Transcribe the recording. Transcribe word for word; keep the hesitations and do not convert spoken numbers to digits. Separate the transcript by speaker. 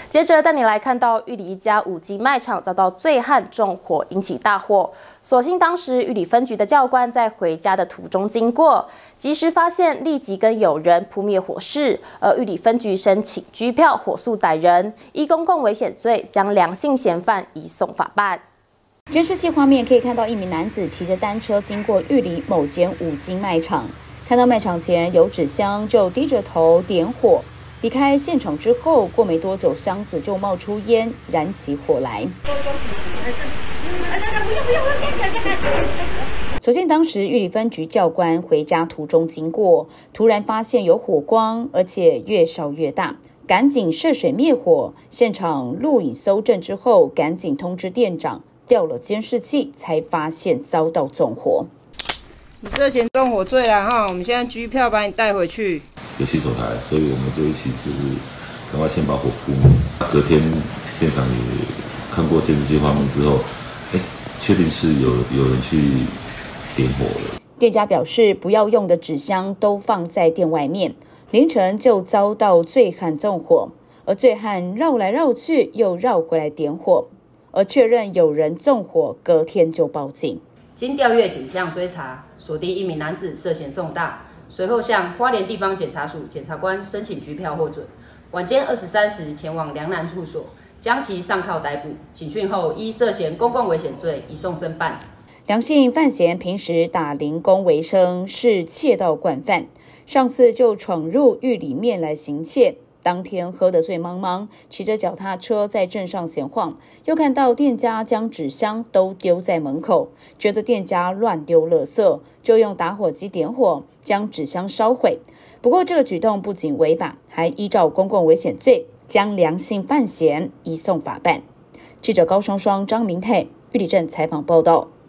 Speaker 1: 接着带你来看到玉里一家五金卖场遭到醉汉纵火，引起大祸。所幸当时玉里分局的教官在回家的途中经过，及时发现，立即跟友人扑灭火势。而玉里分局申请拘票，火速逮人，依公共危险罪将梁姓嫌犯移送法办。
Speaker 2: 监视器画面可以看到，一名男子骑着单车经过玉里某间五金卖场，看到卖场前有纸箱，就低着头点火。离开现场之后，过没多久，箱子就冒出烟，燃起火来。所幸当时玉里分局教官回家途中经过，突然发现有火光，而且越烧越大，赶紧涉水灭火。现场录影搜证之后，赶紧通知店长，调了监视器，才发现遭到纵火。
Speaker 3: 你涉嫌纵火罪啦哈！我们现在拘票把你带回去。
Speaker 4: 有洗手台，所以我们就一起就是赶快先把火扑灭。隔天店长也看过监视器画面之后，哎，确定是有有人去点火了。
Speaker 2: 店家表示，不要用的纸箱都放在店外面，凌晨就遭到醉汉纵火，而醉汉绕来绕去又绕回来点火，而确认有人纵火，隔天就报警。
Speaker 5: 经调阅警项追查，锁定一名男子涉嫌重大，随后向花莲地方检察署检察官申请拘票获准。晚间二十三时前往梁南处所，将其上铐逮捕。警讯后，依涉嫌公共危险罪移送侦办。
Speaker 2: 梁姓范闲平时打零工为生，是窃盗惯犯，上次就闯入玉里面来行窃。当天喝得醉茫茫，骑着脚踏车在镇上闲晃，又看到店家将纸箱都丢在门口，觉得店家乱丢垃圾，就用打火机点火，将纸箱烧毁。不过这个举动不仅违法，还依照公共危险罪将梁姓范闲移送法办。记者高双双、张明泰玉里镇采访报道。